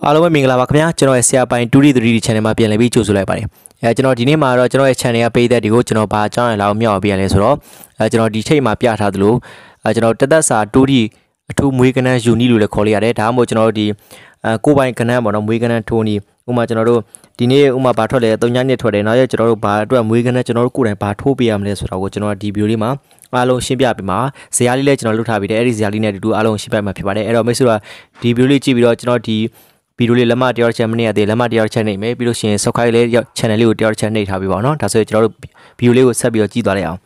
အားလုံးပဲမင်္ဂလာပါခင်ဗျာကျွန်တော်ရဲ့ဆရာပိုင်း 2D 3D channel မှာပြန်လည်ပြီးကြိုဆိုလိုက်ပါတယ်ကျွန်တော်ဒီနေ့မှာတော့ကျွန်တော်ရဲ့ channel ကပေးတဲ့ဒီကိုကျွန်တော်ဘာအကြောင်းအရာလောက်မြောက်ပြရလဲဆိုတော့ကျွန်တော်ဒီချိန်မှာပြထားသလိုကျွန်တော်တက်သက်စာ 2D အထူးမွေးကနန်းယူနီလို့လည်းခေါ်လိုက်ရတယ်ဒါမှမဟုတ်ကျွန်တော်တို့ဒီကိုပိုင်ကနန်းပေါ့နော်မွေးကနန်းထိုးနီဥမာကျွန်တော်တို့ဒီနေ့ဥမာဘာထွက်လဲ3ညနှစ်ထွက်တယ်နောက်ရက်ကျွန်တော်တို့ဘာအတွက်မွေးကနန်းကျွန်တော်တို့ကိုယ်တိုင်ဘာထိုးပေးရမလဲဆိုတော့ကိုကျွန်တော်ဒီဗီဒီယိုလေးမှာအားလုံးရှင်းပြပေးမှာဇာတ်လေးလည်းကျွန်တော်လုပ်ထားပြီးတယ်အဲ့ဒီဇာတ်လေးနဲ့အတူတူအားလုံးရှင်းပြမှာဖြစ်ပါတယ်အဲ့တော့မိတ်ဆွေတို့ဒီဗီဒီယိုလေးကြည့်ပြီးတော့ကျွန်တော်ဒီဗီဒီယိုလေးလက်မတယောက်ချက်မနေ့ကတည်းလက်မတယောက်ချက်နေမယ်ပြီးလို့ရှိရင် subscribe လေး channel လေးကိုတယောက်ချက်နှိပ်ထားပြီးပါတော့ဒါဆိုရင်ကျွန်တော်တို့ဗီဒီယိုလေးကိုဆက်ပြီးတော့ကြည့်သွားလိုက်အောင်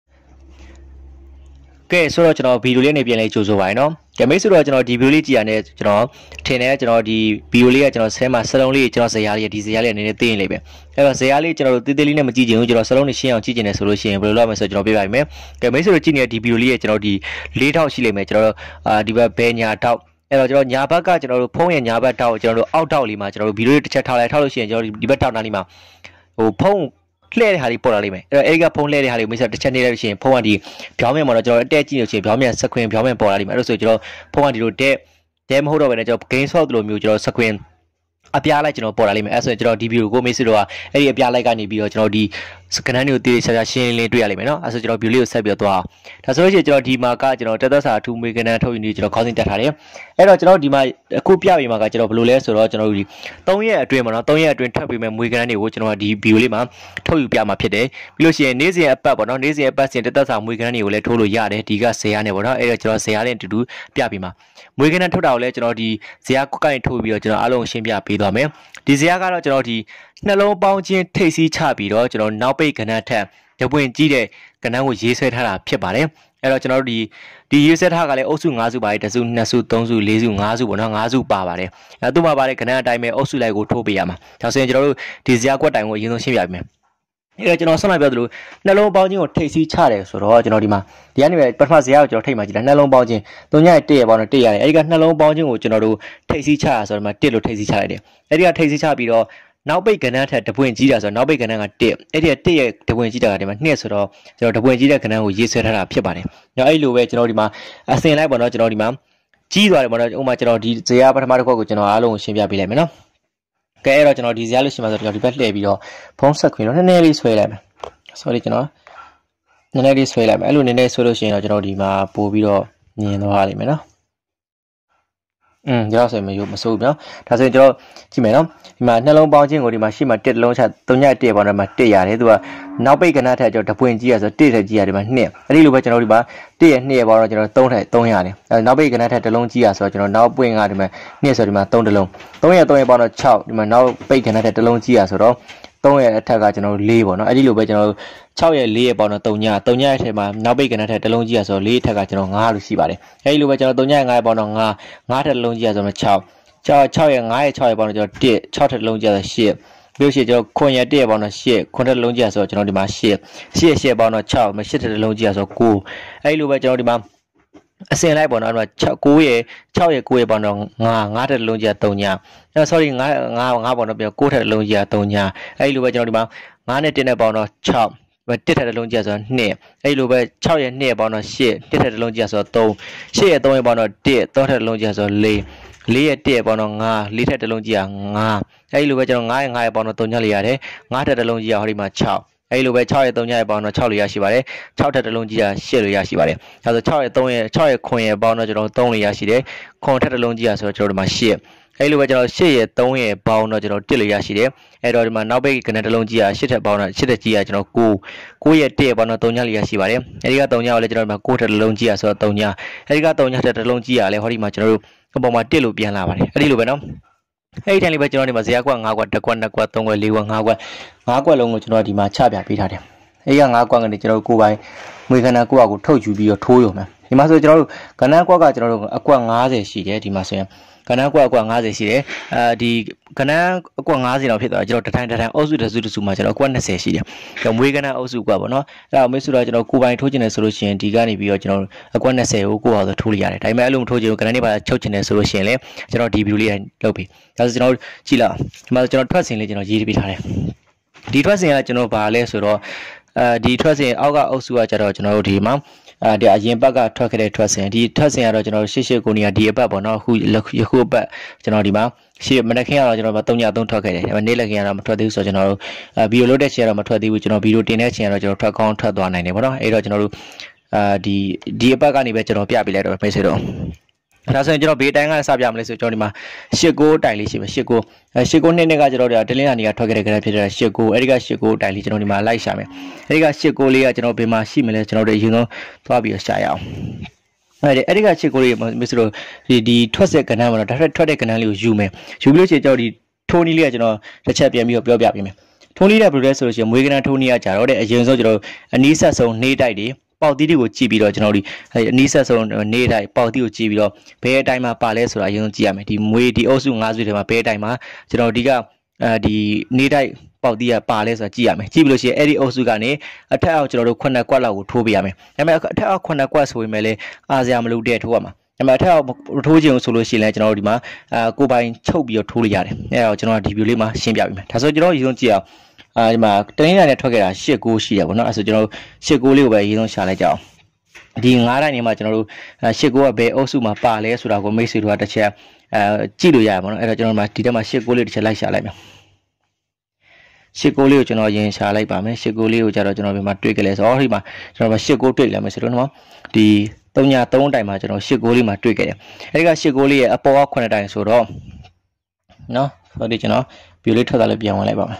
ကဲဆိုတော့ကျွန်တော်ဗီဒီယိုလေးနဲ့ပြန်လဲကြိုဆိုပါရနော်ကဲမိတ်ဆွေတို့ကျွန်တော်ဒီဗီဒီယိုလေးကြည့်ရတဲ့ကျွန်တော်ထင်တယ်ကျွန်တော်ဒီဗီဒီယိုလေးကကျွန်တော်ဆဲမှာစလုံးလေးကျွန်တော်ဇာတ်လေးဒီဇာတ်လေးနည်းနည်းသိရင်လေးပဲအဲ့တော့ဇာတ်လေးကျွန်တော်တို့တေးသေးလေးနဲ့မကြည့်ချင်ဘူးကျွန်တော်စလုံးနဲ့ရှင်းအောင်ကြည့်ချင်တယ်ဆိုလို့ရှိရင်ဘယ်လိုလုပ်မလဲဆိုတော့ကျွန်တော်ပြပြပေးမယ်ကဲမိတ်ဆွေတို့ကြည့်နေတဲ့ဒီဗီဒီယိုလေးကကျွန်တော်ဒီ၄ထောက်ရှိလိမ့်မယ်ကျွန်တော်တို့ဒီဘက်ဘဲညာထောက်အဲ့တော့ကျွန်တော်ညာဘက်ကကျွန်တော်တို့ဖုံးရဲ့ညာဘက်ထောက်ကျွန်တော်တို့အောက်ထောက်လေးမှာကျွန်တော်တို့ဗီဒီယိုလေးတစ်ချက်ထောက်လိုက်ထောက်လို့ရှိရင်ကျွန်တော်ဒီဘက်ထောက်နားလေးမှာဖုံးလှဲ့တဲ့ဟာလေးပေါ်လာလိမ့်မယ်အဲ့တော့အဲ့ဒီကဖုံးလှဲ့တဲ့ဟာလေးကိုမိတ်ဆက်တစ်ချက်နေလိုက်လို့ရှိရင်ဖုံးကဒီဖြောင်းမြင့်မှာတော့ကျွန်တော်အတက်ကြည့်လို့ရှိရင်ဖြောင်းမြင့်စခွင်ဖြောင်းမြင့်ပေါ်လာလိမ့်မယ်အဲ့ဒါဆိုကျွန်တော်ဖုံးကဒီလိုတဲမဟုတ်တော့ဘဲနဲ့ကျွန်တော် gain shot လိုမျိုးကျွန်တော်စခွင်အပြားလိုက်ကျွန်တော်ပေါ်လာလိမ့်မယ်အဲ့ဆိုရင်ကျွန်တော်ဒီဗီဒီယိုကိုမိတ်ဆွေတို့ကအဲ့ဒီအပြားလိုက်ကနေပြီးတော့ကျွန်တော်ဒီစကနန်းတွေကိုတည်တည်ချာချာရှင်းလင်းတွေ့ရလိမ့်မယ်နော်အဲ့ဆိုကျွန်တော်ဗီဒီယိုလေးကိုဆက်ပြီးတော့သွားဒါဆိုလို့ရှိရင်ကျွန်တော်ဒီမှာကကျွန်တော်တက်သက်စာအထူးမေကနန်းထုတ်ယူနေကျွန်တော်ခေါင်းစဉ်တက်ထားတယ်အဲ့တော့ကျွန်တော်ဒီမှာအခုပြပေးမှာကကျွန်တော်ဘယ်လိုလဲဆိုတော့ကျွန်တော်ဒီ3ရက်အတွင်းမှာနော်3ရက်အတွင်းထပ်ပြီးမဲ့မွေကနန်းတွေကိုကျွန်တော်ဒီဗီဒီယိုလေးမှာထုတ်ယူပြမှာဖြစ်တယ်ပြီးလို့ရှိရင်နေ့စဉ်အပတ်ပေါ့နော်နေ့စဉ်အပတ်စဉ်တက်သက်စာမွေကနန်းတွေကိုလည်းထိုးလို့ရတယ်ဒီကဇေယျနဲ့ပေါ့နော်အဲ့တော့ကျွန်တော်ဇေယျနဲ့အတူတူပြပေးမှာမွေကနန်းထုတ်တာကိုလည်းကျွန်တော်ဒီဇေယျကိုက်ထိုးပြီးတော့ကျွန်တော်အားလုံးရှင်းပြပေးသွားမယ်ဒီဇေယျကတော့ကျွန်တော်ဒီနှလုံးပေါင်းချင်းထိတ်စီးချပြီးတော့ကျွန်တော်နောက်ပိတ်ကဏ္ဍထက်တပွင့်ကြီးတဲ့ကဏ္ဍကိုရေးဆွဲထားတာဖြစ်ပါတယ်အဲ့တော့ကျွန်တော်တို့ဒီရေးဆွဲထားကလည်းအုပ်စု5စုပါတယ်1စု2စု3စု4စု5စုပေါ့နော်5စုပါပါတယ်အဲ့သူ့မှာပါတဲ့ကဏ္ဍအတိုင်းပဲအုပ်စုလိုက်ကိုထိုးပေးရမှာဒါဆိုရင်ကျွန်တော်တို့ဒီဇာတ်ကွက်တိုင်ကိုအရင်ဆုံးရှင်းပြပေးမယ်အဲ့တော့ကျွန်တော်ဆက်လိုက်ပြောသလိုနှလုံးပေါင်းချင်းကိုထိတ်စီးချတယ်ဆိုတော့ကျွန်တော်ဒီမှာဒီကနေပဲပထမဇာတ်ကိုကျွန်တော်ထိတ်မှကြည့်တာနှလုံးပေါင်းချင်း3ည1ရပေါ့နော်1ရတယ်အဲ့ဒီကနှလုံးပေါင်းချင်းကိုကျွန်တော်တို့ထိတ်စီးချရဆိုတော့ဒီမှာ1လို့ထိတ်စီးချလိုက်တယ်အဲ့ဒီကထိတ်စီးချပြီးတော့နောက်ပိတ်ကဏ္ဍထက်တပွင့်ကြီးတာဆိုတော့နောက်ပိတ်ကဏ္ဍက1အဲ့ဒီ1ရဲ့တပွင့်ကြီးတာကဒီမှာ2ဆိုတော့ကျွန်တော်တပွင့်ကြီးတဲ့ကဏ္ဍကိုရေးဆွဲထားတာဖြစ်ပါတယ်။နောက်အဲ့လိုပဲကျွန်တော်ဒီမှာအစင်လိုက်ပေါ့နော်ကျွန်တော်ဒီမှာကြီးသွားတယ်ပေါ့နော်ဥပမာကျွန်တော်ဒီဇာတ်ပထမတစ်ခွက်ကိုကျွန်တော်အားလုံးကိုရှင်းပြပေးလိုက်မယ်နော်။ကဲအဲ့တော့ကျွန်တော်ဒီဇာတ်လို့ရှင်းပါဆိုတော့ကျွန်တော်ဒီဘက်လှည့်ပြီးတော့ဖုံးဆက်ခွင်တော့နည်းနည်းလေးဆွဲလိုက်မယ်။ sorry ကျွန်တော်နည်းနည်းလေးဆွဲလိုက်မယ်။အဲ့လိုနည်းနည်းဆွဲလို့ရှိရင်တော့ကျွန်တော်ဒီမှာပို့ပြီးတော့မြင်သွားလိမ့်မယ်နော်။ကျွန်တော်ဆိုရင်မစိုးဘူးနော်ဒါဆိုရင်ကျွန်တော်ကြည့်မယ်နော်ဒီမှာနှလုံးပေါင်းခြင်းကိုဒီမှာရှေ့မှာ1လုံးချ3ည1ပေါင်းတော့မှာ1ရတယ်သူကနောက်ပိတ်ကဏ္ဍထက်ကျွန်တော်တပွင့်ကြီးရဆို1ထက်ကြီးရတယ်မှာ2အဲ့ဒီလိုပဲကျွန်တော်ဒီမှာ1ရဲ့2ရဲ့ပေါင်းတော့ကျွန်တော်3ထက်3ရတယ်အဲနောက်ပိတ်ကဏ္ဍထက်1လုံးကြီးရဆိုတော့ကျွန်တော်နောက်ပွင့်ကဒီမှာ2ဆိုဒီမှာ3တလုံး3ရဲ့3ရဲ့ပေါင်းတော့6ဒီမှာနောက်ပိတ်ကဏ္ဍထက်1လုံးကြီးရဆိုတော့3ရဲ့အထက်ကကျွန်တော်4ပေါ့နော်အဲ့ဒီလိုပဲကျွန်တော်6ရဲ့4ရဲ့ပေါင်းတော့3ည3ညရဲ့ထဲမှာနောက်ပိတ်ကဏ္ဍထက်1လုံးကြီးရဆိုတော့4ထက်ကကျွန်တော်5လို့ရှိပါတယ်အဲ့ဒီလိုပဲကျွန်တော်3ညရဲ့5ရဲ့ပေါင်းတော့5ထက်1လုံးကြီးရဆိုတော့6ရဲ့5ရဲ့6ရဲ့ပေါင်းတော့ကျွန်တော်1 6ထက်1လုံးကြီးရဆိုတော့8ပြီးလို့ရှိရင်ကျွန်တော်9ရဲ့1ရဲ့ပေါင်းတော့8 9ထက်1လုံးကြီးရဆိုတော့ကျွန်တော်ဒီမှာ8ပေါင်းတော့6 8ထက်1လုံးကြီးရဆိုတော့9အဲ့ဒီလိုပဲကျွန်တော်ဒီမှာအစင်လိုက်ပေါ့နော်အဲ့တော့6ရဲ့9ရဲ့ပေါင်းတော့9ထက်1လုံးကြီးရ3ညအဲ့ sorry 9ပေါ့နော်ပြော9ထက်1လုံးကြီးရ3ညအဲ့ဒီလိုပဲကျွန်တော်ဒီမှာ9နဲ့1နဲ့ပေါင်းတော့6 1ထက်1လုံးကြီးဆိုတော့2အဲ့လိုပဲ6ရဲ့2ရဲ့ပေါင်းတော့8 1ထက်1လုံးကြီးဆိုတော့3 8ရဲ့3ရဲ့ပေါင်းတော့1 3ထက်1လုံးကြီးဆိုတော့4 4ရဲ့1ရဲ့ပေါင်းတော့5 4ထက်1လုံးကြီး5အဲ့လိုပဲကျွန်တော်9ရဲ့5ရဲ့ပေါင်းတော့3ညလေးရတယ်5ထက်1လုံးကြီးဟောဒီမှာ6အဲ့လိုပဲ6ရဲ့3ညရဲ့ပေါင်းတော့6လေးရရှိပါတယ်6ထက်1လုံးကြီး8လေးရရှိပါတယ်ဒါဆို6ရဲ့3ရဲ့6ရဲ့9ရဲ့ပေါင်းတော့ကျွန်တော်3လေးရရှိတယ်9ထက်1လုံးကြီးဆိုတော့ကျွန်တော်ဒီမှာ8အဲ့လိုပဲကျွန်တော်8ရဲ့3ရဲ့ပေါင်းတော့ကျွန်တော်1လေးရရှိတယ်အဲ့တော့ဒီမှာနောက်ပိတ်ကဏ္ဍတစ်လုံးကြီး8ထက်ပေါင်းတော့8ထက်ကြီးကျွန်တော်9ရဲ့1ရဲ့ပေါင်းတော့3ညလေးရရှိပါတယ်အဲ့ဒီက3ညကိုလည်းကျွန်တော်ဒီမှာ9ထက်1လုံးကြီးဆိုတော့3ညအဲ့ဒီက3ညထက်1လုံးကြီးလည်းဟောဒီမှာကျွန်တော်တို့အပေါ်မှာ1လို့ပြန်လာပါတယ်အဲ့ဒီလိုပဲနော်အဲ့ဒီတိုင်းလေးပဲကျွန်တော်ဒီမှာဇာတ်ကွက်5ကွက်1ကွက်2ကွက်3ကွက်4ကွက်5ကွက်5ကွက်လုံးကိုကျွန်တော်ဒီမှာချပြပေးထားတယ်အဲ့ဒီက5ကွက်ကနေကျွန်တော်တို့ကိုယ်ပိုင်မွေခန္ဓာကိုယ့်အကိုထုတ်ယူပြီးတော့ထိုးရုံပဲဒီမှာဆိုကျွန်တော်တို့ကဏ္ဍကွက်ကကျွန်တော်တို့အကွက်50ရှိတယ်ဒီမှာဆိုရင်ကဏ္ဍကွက်50ရှိတယ်ဒီကဏ္ဍအကွက်50တော့ဖြစ်သွားကျွန်တော်တထိုင်အုပ်စုတစ်စုမှာကျွန်တော်အကွက်20ရှိတယ်ကျွန်တော်မွေးကဏ္ဍအုပ်စုကွက်ပေါ့နော်အဲ့ဒါမိတ်ဆွေတို့ကျွန်တော်ကိုယ်ပိုင်ထိုးချင်တယ်ဆိုလို့ရှိရင်ဒီကနေပြီးတော့ကျွန်တော်အကွက်20ကိုကိုယ့်ဟာဆိုထိုးလို့ရတယ်ဒါပေမဲ့အဲ့လိုမထိုးချင်ဘူးကဏ္ဍနေပါချုပ်ချင်တယ်ဆိုလို့ရှိရင်လည်းကျွန်တော်ဒီဗီဒီယိုလေးလုပ်ပြီးဒါဆိုကျွန်တော်ကြည့်လိုက်ဒီမှာကျွန်တော်ထွက်စဉ်လေးကျွန်တော်ရေးပေးထားတယ်ဒီထွက်စဉ်ကကျွန်တော်ဗာလဲဆိုတော့ဒီထွက်စဉ်အောက်ကအုပ်စုကကျတော့ကျွန်တော်တို့ဒီမှာဒီအရင်ဘက်ကထွက်ခဲ့တဲ့ထွက်စဉ်ဒီထွက်စဉ်ကတော့ကျွန်တော်88ကိုနေရာဒီအပတ်ပေါ့နော်အခုအပတ်ကျွန်တော်ဒီမှာရှေ့မနက်ခင်းကတော့ကျွန်တော်3ည3ထွက်ခဲ့တယ်ဒါပေမဲ့နေ့လည်ခင်းကတော့မထွက်သေးဘူးဆိုတော့ကျွန်တော်တို့ဗီဒီယိုလုပ်တဲ့ချိန်ကတော့မထွက်သေးဘူးကျွန်တော်ဗီဒီယိုတင်တဲ့ချိန်ကတော့ကျွန်တော်ထွက်ကောင်းထွက်သွားနိုင်တယ်ပေါ့နော်အဲ့တော့ကျွန်တော်တို့ဒီအပတ်ကနေပဲကျွန်တော်ပြပြလိုက်တော့မိတ်ဆွေတို့ဒါဆိုရင်ကျွန်တော်ဘေးတိုင်းကစပြမလဲဆိုကျွန်တော်ဒီမှာ89တိုင်လေးရှိမယ်89နှစ်ကကျွန်တော်တလင်းလာနေကထွက်ခဲ့တဲ့ခဏဖြစ်တဲ့89အဲ့ဒီက89တိုင်လေးကျွန်တော်ဒီမှာလိုက်ရှာမယ်အဲ့ဒီက89လေးကကျွန်တော်ဘယ်မှာရှိမလဲကျွန်တော်တို့အရင်ဆုံးသွားပြီးရှာရအောင်အဲ့ဒီက89လေးမစ္စလို့ဒီထွက်ဆက်ကဏ္ဍမှာတော့ဒါထွက်တဲ့ကဏ္ဍလေးကိုယူမယ်ယူပြီးလို့ရှိရင်ကျွန်တော်ဒီထိုးနီးလေးကကျွန်တော်တစ်ချက်ပြန်ပြီးတော့ပြောပြပေးမယ်ထိုးနီးတဲ့ဘယ်လိုလဲဆိုလို့ရှိရင်မွေးကဏ္ဍထိုးနီးကကြတော့တဲ့အရင်ဆုံးကျွန်တော်အနီးဆက်ဆုံးနှေးတိုက်တွေပေါက်တီးတွေကိုကြည့်ပြီးတော့ကျွန်တော်ဒီအနီးဆက်ဆုံးနေတိုင်းပေါက်တီးကိုကြည့်ပြီးတော့ဘယ်အတိုင်းမှာပါလဲဆိုတာအရင်ဆုံးကြည့်ရမယ်ဒီမွေဒီအုပ်စု5စုထဲမှာဘယ်အတိုင်းမှာကျွန်တော်ဒီကဒီနေတိုင်းပေါက်တီးကပါလဲဆိုတာကြည့်ရမယ်ကြည့်ပြီးလို့ရှိရင်အဲ့ဒီအုပ်စုကနေအထက်အောက်ကျွန်တော်တို့9ကွက်လောက်ကိုထိုးပေးရမယ်ဒါပေမဲ့အထက်အောက်9ကွက်ဆိုပေမဲ့လည်းအားစရာမလိုတဲ့ထိုးရမှာဒါပေမဲ့အထက်အောက်ထိုးခြင်းဆိုလို့ရှိရင်လည်းကျွန်တော်တို့ဒီမှာကိုယ်ပိုင်ချုပ်ပြီးတော့ထိုးလို့ရတယ်အဲ့တော့ကျွန်တော်ဒီဗီဒီယိုလေးမှာရှင်းပြပေးမယ်ဒါဆိုကျွန်တော်အရင်ဆုံးကြည့်အောင်ဒီမှာတနင်္လာနေ့ထွက်ခဲ့တာ89ရှိတယ်ပေါ့နော်အဲ့ဆိုကျွန်တော်တို့89လေးကိုပဲအရင်ဆုံးရှာလိုက်ကြအောင်ဒီ9တိုင်းနေမှာကျွန်တော်တို့89ကဘယ်အုပ်စုမှာပါလဲဆိုတာကိုမိတ်ဆွေတို့ကတစ်ချက်ကြည့်လို့ရရပါတော့အဲ့တော့ကျွန်တော်ဒီထဲမှာ89လေးတစ်ချက်လိုက်ရှာလိုက်မယ်89လေးကိုကျွန်တော်ရင်ရှာလိုက်ပါမယ်89လေးကိုကြတော့ကျွန်တော်ဒီမှာတွေ့ကြလဲဆိုတော့ဒီမှာကျွန်တော်89တွေ့လာမယ်ဆိုတော့နော်ဒီ3ည3တိုင်မှာကျွန်တော်89လေးမှာတွေ့ခဲ့တယ်အဲ့ဒီက89လေးရဲ့အပေါ်က9တိုင်ဆိုတော့နော်ဆိုတော့ကျွန်တော်ဗီဒီယိုလေးထွက်သွားလို့ပြန်ဝင်လိုက်ပါမယ်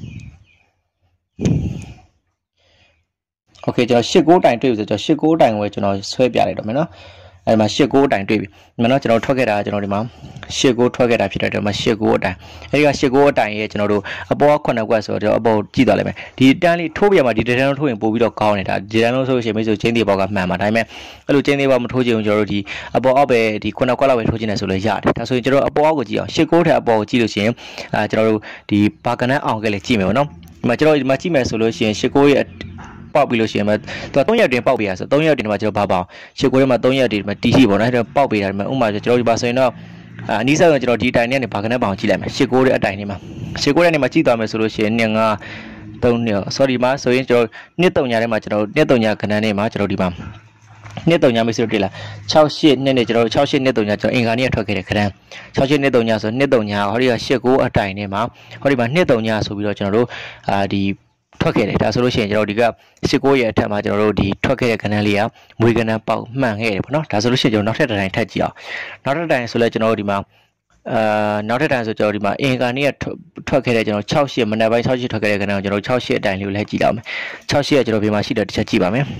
โอเคကျွန်တော်89တိုင်တွေ့ပြီဆိုတော့89တိုင်ကိုကျွန်တော်ဆွဲပြလိုက်တော့မယ်နော်အဲဒီမှာ89တိုင်တွေ့ပြီဒီမှာတော့ကျွန်တော်ထွက်ခဲ့တာကျွန်တော်ဒီမှာ89ထွက်ခဲ့တာဖြစ်တဲ့ဒီမှာ89အတိုင်အဲဒီက89အတိုင်ရဲ့ကျွန်တော်တို့အပေါ်က9ကွက်ဆိုတော့အပေါ်ကြည့်သွားလိုက်မယ်ဒီတန်းလေးထိုးပြမှာဒီတန်းလုံးထိုးရင်ပို့ပြီးတော့ကောင်းနေတာဒီတန်းလုံးဆိုရှင်မိတ်ဆိုချင်းသေးပေါက်ကမှန်ပါဒါပေမဲ့အဲ့လိုချင်းသေးပေါက်မထိုးချင်ဘူးကျွန်တော်တို့ဒီအပေါ်အောက်ပဲဒီ9ကွက်လောက်ပဲထိုးချင်တယ်ဆိုလို့ရတယ်ဒါဆိုရင်ကျွန်တော်အပေါ်အောက်ကိုကြည့်အောင်89ထက်အပေါ်ကိုကြည့်လို့ရှိရင်ကျွန်တော်တို့ဒီဘာကနန်းအောင်ကလေးကြည့်မယ်ပေါ့နော်ဒီမှာကျွန်တော်ဒီမှာကြည့်မယ်ဆိုလို့ရှိရင်89ရဲ့ပေါက်ပြီးလို့ရှိရင်သူက3ရက်တင်ပေါက်ပေးရဆို3ရက်တင်မှာကျွန်တော်ဘာပေါအောင်89ထဲမှာ3ရက်တင်မှာတီးရှိပေါ့နော်အဲ့ဒါပေါက်ပေးတာဒီမှာဥမာကျွန်တော်ဒီပါဆိုရင်တော့အနီးဆက်ဆိုကျွန်တော်ဒီအတိုင်နဲ့ဘာကနန်းပေါအောင်ကြည့်လိုက်မယ်89ရဲ့အတိုင်ထဲမှာ89ရဲ့နေမှာကြည့်သွားမယ်ဆိုလို့ရှိရင်2 5 3နှစ် sorry မှာဆိုရင်ကျွန်တော်နှစ်3ညထဲမှာကျွန်တော်နှစ်3ညကနန်းထဲမှာကျွန်တော်ဒီမှာနှစ်3ညမိတ်ဆွေတို့တွေ့လား68နှစ်နဲ့ကျွန်တော်68နှစ်3ညကျွန်တော်အင်္ဂါနေ့ထွက်ခဲ့တဲ့ခရမ်း68နှစ်3ညဆိုနှစ်3ညဟောဒီက89အတိုင်ထဲမှာဟောဒီမှာနှစ်3ညဆိုပြီးတော့ကျွန်တော်တို့ဒီထွက်ခဲ့တယ်ဒါဆိုလို့ရှိရင်ကျွန်တော်ဒီက89ရဲ့အထက်မှာကျွန်တော်တို့ဒီထွက်ခဲ့တဲ့ကဏ္ဍလေးကမွေးကဏ္ဍပေါက်မှန်ခဲ့တယ်ပေါ့နော်ဒါဆိုလို့ရှိရင်ကျွန်တော်နောက်ထပ်တစ်တိုင်းထပ်ကြည့်အောင်နောက်ထပ်တိုင်းဆိုလဲကျွန်တော်တို့ဒီမှာနောက်ထပ်တိုင်းဆိုကျွန်တော်ဒီမှာအင်္ဂါနေ့ကထွက်ခဲ့တဲ့ကျွန်တော်68မနက်ပိုင်း68ထွက်ခဲ့တဲ့ကဏ္ဍကိုကျွန်တော်68အတိုင်းလေးကိုလည်းကြည့်လောက်မယ်68ကကျွန်တော်ဒီမှာရှိတဲ့တစ်ချက်ကြည့်ပါမယ်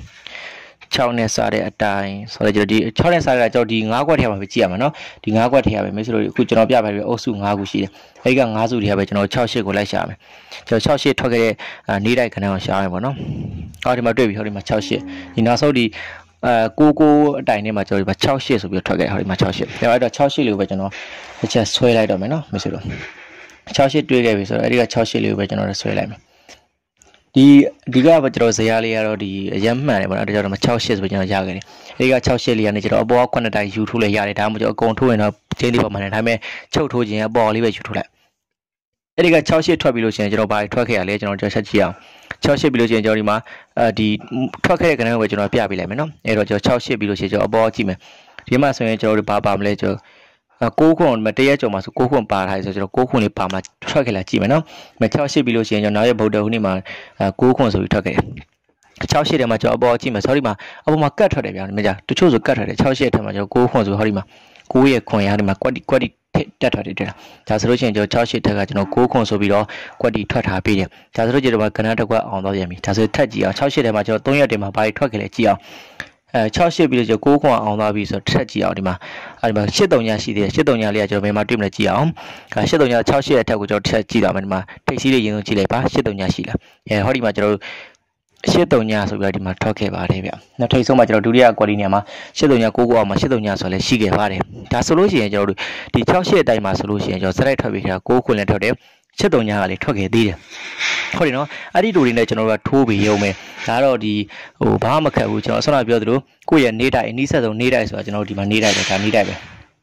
6နဲ့စားတဲ့အတိုင်းဆိုတော့ကျွန်တော်ဒီ6နဲ့စားတဲ့ကျွန်တော်ဒီ9ခွက်ထဲမှာပဲကြည့်ရမှာเนาะဒီ9ခွက်ထဲမှာပဲမိတ်ဆွေတို့အခုကျွန်တော်ပြပါပြီအုပ်စု9ခုရှိတယ်အဲဒီက9စုထဲမှာပဲကျွန်တော်68ကိုလိုက်ရှာမယ်ကျွန်တော်68ထွက်ခဲ့တဲ့နေ့တိုင်းခဏအောင်ရှာရမယ်ပေါ့เนาะဟောဒီမှာတွေ့ပြီဟောဒီမှာ68ဒီနောက်ဆုံးဒီ99အတိုင်ထဲမှာကျွန်တော်ဒီမှာ68ဆိုပြီးထွက်ခဲ့ဟောဒီမှာ68အဲ့တော့68လေးကိုပဲကျွန်တော်တစ်ချက်ဆွဲလိုက်တော့မယ်เนาะမိတ်ဆွေတို့68တွေ့ခဲ့ပြီဆိုတော့အဲဒီက68လေးကိုပဲကျွန်တော်ဆွဲလိုက်မယ်ဒီကကျွန်တော်ဇရာလေးကတော့ဒီအရင်မှန်တယ်ပေါ့နော်ဒါကြောင့်68ဆိုပြီးကျွန်တော်ရခဲ့တယ်အဲဒီက68လေးကနေကျွန်တော်အပေါ်က9တိုင်ယူထိုးလဲရတယ်ဒါမှမဟုတ်အကုန်ထိုးရင်တော့ချင်းလေးပေါ့မှန်တယ်ဒါပေမဲ့ချုပ်ထိုးခြင်းအပေါ်လေးပဲယူထိုးလိုက်အဲဒီက68ထွက်ပြီးလို့ရှိရင်ကျွန်တော်ဘာထွက်ခဲ့ရလဲကျွန်တော်ချက်ကြည့်အောင်68ပြီးလို့ရှိရင်ကျွန်တော်ဒီမှာဒီထွက်ခဲ့တဲ့ကဏ္ဍကိုကျွန်တော်ပြပေးလိုက်မယ်နော်အဲတော့ကျွန်တော်68ပြီးလို့ရှိရင်ကျွန်တော်အပေါ်ကြည့်မယ်ဒီမှာဆိုရင်ကျွန်တော်တို့ဘာပါမလဲကျွန်တော်6ခွန်းမတရက်ကျော်မှာဆို6ခွန်းပါထားဆိုကျွန်တော်6ခွန်းလေးပါမှာထွက်ခဲ့လာကြည့်မယ်နော်68ပြီးလို့ရှိရင်ကျွန်တော်နောက်ရက်ဗုဒ္ဓဟူးနေ့မှာ6ခွန်းဆိုပြီးထွက်ခဲ့တယ်68ထဲမှာကျွန်တော်အပေါ်ကြည့်မယ် sorry မှာအပေါ်မှာကတ်ထွက်တယ်ဗျာမကြတချို့ဆိုကတ်ထွက်တယ်68ထဲမှာကျွန်တော်6ခွန်းဆိုဟောဒီမှာ9ရဲ့ခွန်ရဒီမှာကွက်တီတက်ထွက်တယ်တဲ့ဒါဆိုလို့ရှိရင်ကျွန်တော်68ထက်ကကျွန်တော်6ခွန်းဆိုပြီးတော့ကွက်တီထွက်ထားပြီးတယ်ဒါဆိုလို့ကျွန်တော်ကဏ္ဍတစ်ခွက်အောင်တော့ပြန်ပြီဒါဆိုထက်ကြည့်အောင်68ထဲမှာကျွန်တော်3ရက်တင်မှာဘာတွေထွက်ခဲ့လဲကြည့်အောင်68ပြီးတော့9ခွန်းအောင်သွားပြီဆိုတော့ထက်ကြည့်အောင်ဒီမှာ83ညရှိသေးတယ်83ညလေးကကျွန်တော်ဘယ်မှာတွေ့မလဲကြည့်အောင်83ည68ရဲ့အထက်ကိုကျွန်တော်ထက်ကြည့်တော့မယ်ဒီမှာထိပ်စီးလေးရင်းဆုံးကြည့်လိုက်ပါ83ညရှိလားဟောဒီမှာကျွန်တော်တို့83ညဆိုပြီးတော့ဒီမှာထွက်ခဲ့ပါတယ်ဗျနောက်ထိပ်ဆုံးမှာကျွန်တော်ဒုတိယကွက်တီနေရာမှာ83ည9ခုအောင်မှာ83ညဆိုလည်းရှိခဲ့ပါတယ်ဒါဆိုလို့ရှိရင်ကျွန်တော်တို့ဒီ68အတိုင်းမှာဆိုလို့ရှိရင်ကျွန်တော်စရိုက်ထွက်ပြီးခါ9ခွန်းလည်းထွက်တယ်73ညကလည်းထွက်ခဲ့သေးတယ်ဟုတ်တယ်နော်အဲ့ဒီတူတွေနဲ့ကျွန်တော်တို့ကထိုးပြီးရုံပဲဒါတော့ဒီဘာမှမခက်ဘူးကျွန်တော်ဆောနာပြောသလိုကိုယ့်ရဲ့နေတိုင်းအနည်းဆက်ဆုံးနေတိုင်းဆိုတာကျွန်တော်တို့ဒီမှာနေတိုင်းပဲဒါနေတိုင်းပဲ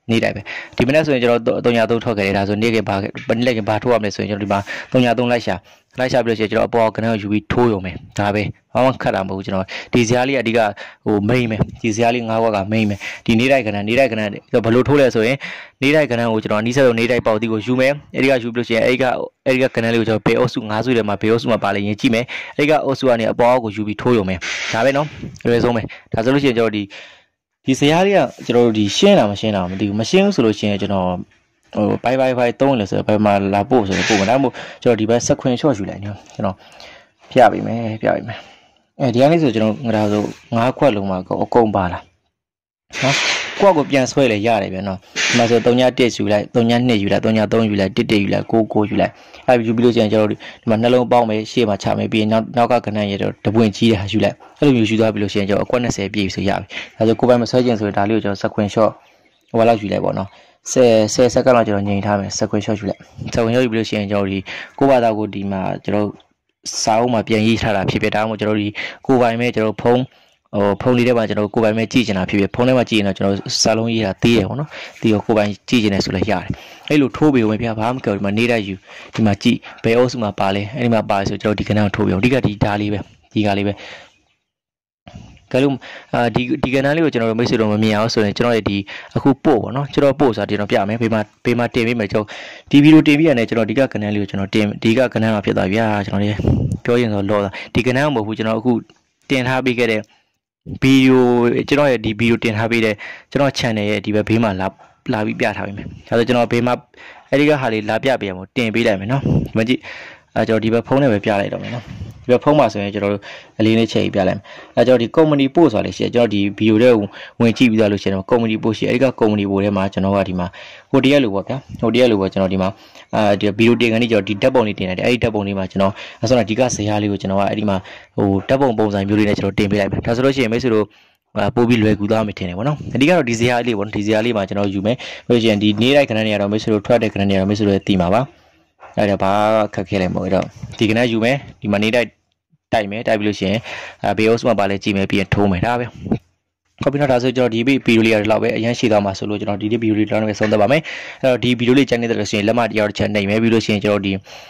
နေ့တိုင်းပဲဒီမနေ့ဆိုရင်ကျွန်တော်303ထွက်ခဲ့တယ်ဒါဆိုနေ့ကဘာနေ့ကဘာထိုးရမလဲဆိုရင်ကျွန်တော်ဒီမှာ303လိုက်ရှာပြီးလို့ရှိရင်ကျွန်တော်အပေါ်ကနန်းကိုယူပြီးထိုးရုံပဲဒါပဲဘာမှခတ်တာမဟုတ်ဘူးကျွန်တော်ဒီဇာတ်လေးအဓိကဟို main ပဲဒီဇာတ်လေး9ခွက်က main ပဲဒီနေ့တိုင်းကနန်းဘယ်လိုထိုးလဲဆိုရင်နေ့တိုင်းကနန်းကိုကျွန်တော်နီးစပ်ဆုံးနေ့တိုင်းပေါက်တီကိုယူမယ်အဲဒီကယူပြီးလို့ရှိရင်အဲဒီကကနန်းလေးကိုကျွန်တော်ဘေးအုပ်စု9စုထဲမှာဘေးအုပ်စုမှာပါလေရင်ကြည့်မယ်အဲဒီကအုပ်စုကနေအပေါ်အောက်ကိုယူပြီးထိုးရုံပဲဒါပဲနော်အလွယ်ဆုံးပဲဒါဆိုလို့ရှိရင်ကျွန်တော်ဒီဇာတ်လေးကကျွန်တော်တို့ဒီရှင်းတာမရှင်းတာမသိဘူးမရှင်းဘူးဆိုလို့ရှိရင်ကျွန်တော်ဟိုဘိုင်သုံးလို့ဆိုတော့ဘယ်မှာလာပို့ဆိုတော့ပို့မှာဒါမှမဟုတ်ကျွန်တော်ဒီဘက်ဆက်ခွင် short ယူလိုက်နော်ကျွန်တော်ပြပေးမယ်အဲဒီကနေ့ဆိုကျွန်တော်ငါဒါဆို9ခွက်လုံးမှာအကုန်ပါလာနော်ကိုယ့်ကိုပြန်ဆွဲလေရတယ်ဗျာနော်ဒီမှာဆို3.1ယူလိုက်3.2ယူလိုက်3.3ယူလိုက်1ယူလိုက်9ယူလိုက်အဲ့ယူပြီးလို့ရှိရင်ကျွန်တော်ဒီမှာနှလုံးပေါင်းမယ်ရှေ့မှာချမယ်ပြီးရင်နောက်ကကဏ္ဍရတော့တပွင့်ကြီးတဲ့ဟာယူလိုက်အဲ့လိုမျိုးယူသွားပြီးလို့ရှိရင်ကျွန်တော်အကွက်20ပြည့်ဆိုရပြီဒါဆိုကိုယ်ပိုင်မဆွဲခြင်းဆိုရင်ဒါလေးကိုကျွန်တော်ဆက်ခွင် short ဟိုလောက်ယူလိုက်ပေါ့နော်10စက္ကန့်လောက်ကျွန်တော်ငြိမ်ထားမယ်စကွယ် shot ယူလိုက်စကွယ် shot ယူပြီးလို့ရှိရင်ကျွန်တော်ဒီကိုဘာသာကိုဒီမှာကျွန်တော်စာအုပ်မှာပြန်ရေးထားတာဖြစ်ဒါမှမဟုတ်ကျွန်တော်ဒီကိုပိုင်မဲ့ကျွန်တော်ဖုန်းလေးထဲမှာကျွန်တော်ကိုပိုင်မဲ့ကြည့်ချင်တာဖြစ်ဖုန်းထဲမှာကြည့်ရင်တော့ကျွန်တော်စာလုံးရေးတာသေးတယ်ပေါ့နော်ဒီကိုပိုင်ကြည့်ချင်တယ်ဆိုလည်းရတယ်အဲ့လိုထိုးပြီးဝင်ပြဘာမှမကြောက်ဒီမှာနေတတ်ယူဒီမှာကြည့်ဘယ်အုပ်စုမှာပါလဲအဲ့ဒီမှာပါဆိုကျွန်တော်ဒီကဏ္ဍကိုထိုးပြီးအောင်အဓိကဒီဓာလေးပဲဒီကလေးပဲကဲလို့ဒီကဏ္ဍလေးကိုကျွန်တော်တို့မိတ်ဆွေတို့မမြင်အောင်ဆိုရင်ကျွန်တော်ရဲ့ဒီအခုပို့ပေါ့နော်ကျွန်တော်ပို့ဆိုတာကျွန်တော်ပြမယ်ဘေးမှာတင်ပေးမယ်ကျွန်တော်ဒီဗီဒီယိုတင်ပြရတယ်ကျွန်တော်ဒီကကဏ္ဍလေးကိုကျွန်တော်တင်ဒီကကဏ္ဍမှာဖြစ်သွားပြီကျွန်တော်လေးပြောရင်ဆိုလောတာဒီကဏ္ဍမဟုတ်ဘူးကျွန်တော်အခုတင်ထားပေးခဲ့တဲ့ဗီဒီယိုကျွန်တော်ရဲ့ဒီဗီဒီယိုတင်ထားပေးတဲ့ကျွန်တော် channel ရဲ့ဒီဘက်ဘေးမှာလာပြီးပြထားပေးမယ်ဒါဆိုကျွန်တော်ဘေးမှာအဲ့ဒီကဟာလေးလာပြပေးရမို့တင်ပေးလိုက်မယ်နော်ဒီမှာကြည့်ကျွန်တော်ဒီဘက်ဖုန်းနဲ့ပဲပြလိုက်တော့မယ်နော်ဒီဘက်ဖုန်းမှာဆိုရင်ကျွန်တော်တို့အလေးလေးချိန်ပြလိုက်မယ်ကျွန်တော်ဒီ company post ဆိုတာလေးရှိတယ်ကျွန်တော်ဒီ video တွေကိုဝင်ကြည့်ပြီးသားလို့ရှိရင် company post ရှိအဲ့ဒီက company post ထဲမှာကျွန်တော်ကဒီမှာဟိုတရက်လို့ပေါ့ဗျာဟိုတရက်လို့ပေါ့ကျွန်တော်ဒီမှာဒီ video တင်ကနေကျွန်တော်ဒီဓာတ်ပုံလေးတင်လိုက်တယ်အဲ့ဒီဓာတ်ပုံလေးမှာကျွန်တော်အဲ့ဆိုတော့ဒီကဇာတ်လေးကိုကျွန်တော်ကအဲ့ဒီမှာဟိုဓာတ်ပုံပုံစံမျိုးလေးနဲ့ကျွန်တော်တင်ပေးလိုက်မယ်ဒါဆိုလို့ရှိရင်မိတ်ဆွေတို့ပို့ပြီးလွယ်ကူသွားမယ်ထင်တယ်ပေါ့နော်အဓိကတော့ဒီဇာတ်လေးပေါ့ဒီဇာတ်လေးမှာကျွန်တော်ယူမယ်ပြီးရင်ဒီနေ့တိုင်းခဏနေရတော့မိတ်ဆွေတို့ထွက်တဲ့ခဏနေရတော့မိတ်ဆွေတို့တည်မှာပါအဲ့ဒါဘာခက်ခဲလဲမဟုတ်တော့ဒီကနေ့ယူမယ်ဒီမှာနေတိုင်းတိုက်မယ်တိုက်ပြီးလို့ရှိရင်ဘေးအုပ်စုမှာပါလဲကြည့်မယ်ပြီးရင်ထိုးမယ်ဒါပဲဟုတ်ပြီနော်ဒါဆိုကျွန်တော်ဒီဗီဒီယိုလေးရတော့ပဲအရင်ရှိသွားမှာဆိုလို့ကျွန်တော်ဒီဗီဒီယိုလေးတော့ပဲဆုံးသက်ပါမယ်အဲ့တော့ဒီဗီဒီယိုလေးချန်နေတဲ့လို့ရှိရင်လက်မတရားတစ်ချက်နှိပ်မယ်ပြီးလို့ရှိရင်ကျွန်တော်ဒီ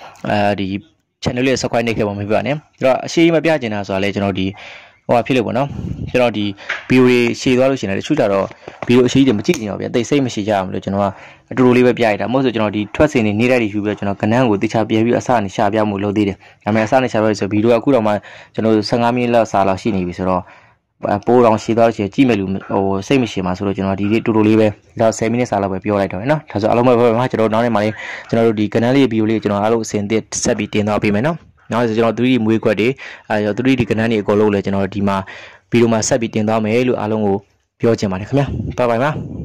channel လေး subscribe နှိပ်ခဲ့ပါမယ်ပြပါနဲ့အဲ့တော့အရှိမပြချင်တာဆိုတာလဲကျွန်တော်ဒီဟိုဖြစ်လို့ပေါ့နော်ကျွန်တော်ဒီဗီဒီယိုလေးရှည်သွားလို့ရှိရင်လည်းတချို့ကြတော့ဗီဒီယိုအရှိကြီးမကြည့်ကြတော့ဗျတိတ်စိတ်မရှိကြအောင်လို့ကျွန်တော်ကအတူတူလေးပဲပြရတာမဟုတ်ဆိုကျွန်တော်ဒီထွက်စင်နေနေတဲ့တွေယူပြီးတော့ကျွန်တော်ကနန်းကိုတခြားပြပြီးအစနေရှာပြမှုလုပ်သေးတယ်ဒါပေမဲ့အစနေရှာပြဆိုဗီဒီယိုကအခုတော့မှကျွန်တော်15မိနစ်လောက်စာလောက်ရှိနေပြီဆိုတော့ပိုးတော်ရှည်သွားလို့ရှိရင်ကြည့်မယ်လို့ဟိုစိတ်မရှိမှာဆိုတော့ကျွန်တော်ဒီလေးတူတူလေးပဲဒါ10မိနစ်စာလောက်ပဲပြောလိုက်တော့နော်ဒါဆိုအားလုံးပဲကျွန်တော်နောက်နေ့မှလေးကျွန်တော်တို့ဒီကနန်းလေးဗီဒီယိုလေးကျွန်တော်အားလုံးအစင်သစ်ဆက်ပြီးတင်သွားပေးမယ်နော်နောက်ဆိုကျွန်တော် 3D မွေးခွက်တွေ3D ကဏ္ဍတွေအကုန်လုံးလည်းကျွန်တော်ဒီမှာဗီဒီယိုမှာဆက်ပြီးတင်သွားမယ်လို့အားလုံးကိုပြောချင်ပါတယ်ခင်ဗျာဘိုင်ဘိုင်ပါ